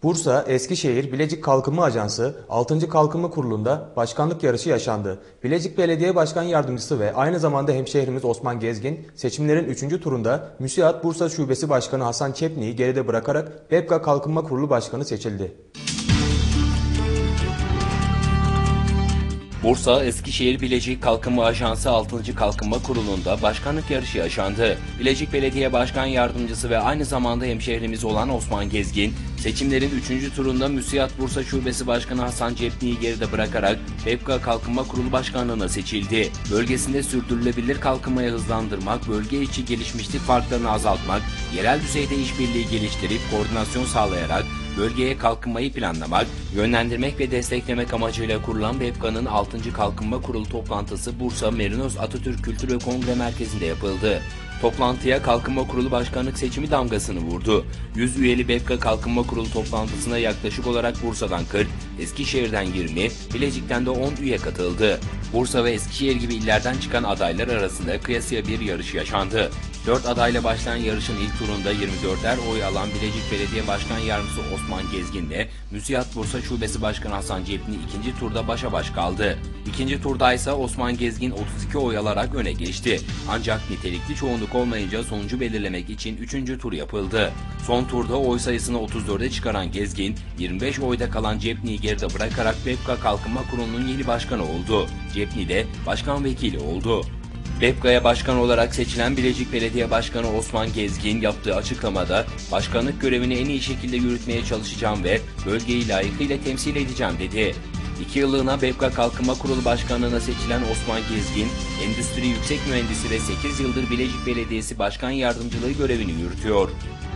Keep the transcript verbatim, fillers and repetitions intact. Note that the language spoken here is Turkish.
Bursa, Eskişehir, Bilecik Kalkınma Ajansı altıncı Kalkınma Kurulu'nda başkanlık yarışı yaşandı. Bilecik Belediye Başkan Yardımcısı ve aynı zamanda hemşehrimiz Osman Gezgin, seçimlerin üçüncü turunda MÜSİAD Bursa Şubesi Başkanı Hasan Çepni'yi geride bırakarak BEPKA Kalkınma Kurulu Başkanı seçildi. Bursa, Eskişehir Bilecik Kalkınma Ajansı altıncı Kalkınma Kurulu'nda başkanlık yarışı yaşandı. Bilecik Belediye Başkan Yardımcısı ve aynı zamanda hemşehrimiz olan Osman Gezgin, seçimlerin üçüncü turunda MÜSİAD Bursa Şubesi Başkanı Hasan Çepni'yi geride bırakarak BEPKA Kalkınma Kurulu Başkanlığı'na seçildi. Bölgesinde sürdürülebilir kalkınmayı hızlandırmak, bölge içi gelişmişlik farklarını azaltmak, yerel düzeyde işbirliği geliştirip koordinasyon sağlayarak bölgeye kalkınmayı planlamak, yönlendirmek ve desteklemek amacıyla kurulan BEPKA'nın altıncı Kalkınma Kurulu toplantısı Bursa Merinos Atatürk Kültür ve Kongre Merkezi'nde yapıldı. Toplantıya Kalkınma Kurulu Başkanlık seçimi damgasını vurdu. yüz üyeli BEPKA Kalkınma Kurulu toplantısına yaklaşık olarak Bursa'dan kırk, Eskişehir'den yirmi, Bilecik'ten de on üye katıldı. Bursa ve Eskişehir gibi illerden çıkan adaylar arasında kıyasıya bir yarış yaşandı. dört adayla başlayan yarışın ilk turunda yirmi dörder oy alan Bilecik Belediye Başkan Yardımcısı Osman Gezgin ile MÜSİAD Bursa Şubesi Başkanı Hasan Çepni ikinci turda başa baş kaldı. İkinci turda ise Osman Gezgin otuz iki oy alarak öne geçti. Ancak nitelikli çoğunluk olmayınca sonucu belirlemek için üçüncü tur yapıldı. Son turda oy sayısını otuz dörde çıkaran Gezgin, yirmi beş oyda kalan Çepni'yi geride bırakarak BEPKA Kalkınma Kurulu'nun yeni başkanı oldu. Çepni de başkan vekili oldu. BEPKA'ya başkan olarak seçilen Bilecik Belediye Başkanı Osman Gezgin yaptığı açıklamada başkanlık görevini en iyi şekilde yürütmeye çalışacağım ve bölgeyi layıkıyla temsil edeceğim dedi. İki yıllığına BEPKA Kalkınma Kurulu Başkanlığı'na seçilen Osman Gezgin, Endüstri Yüksek Mühendisi ve sekiz yıldır Bilecik Belediyesi Başkan Yardımcılığı görevini yürütüyor.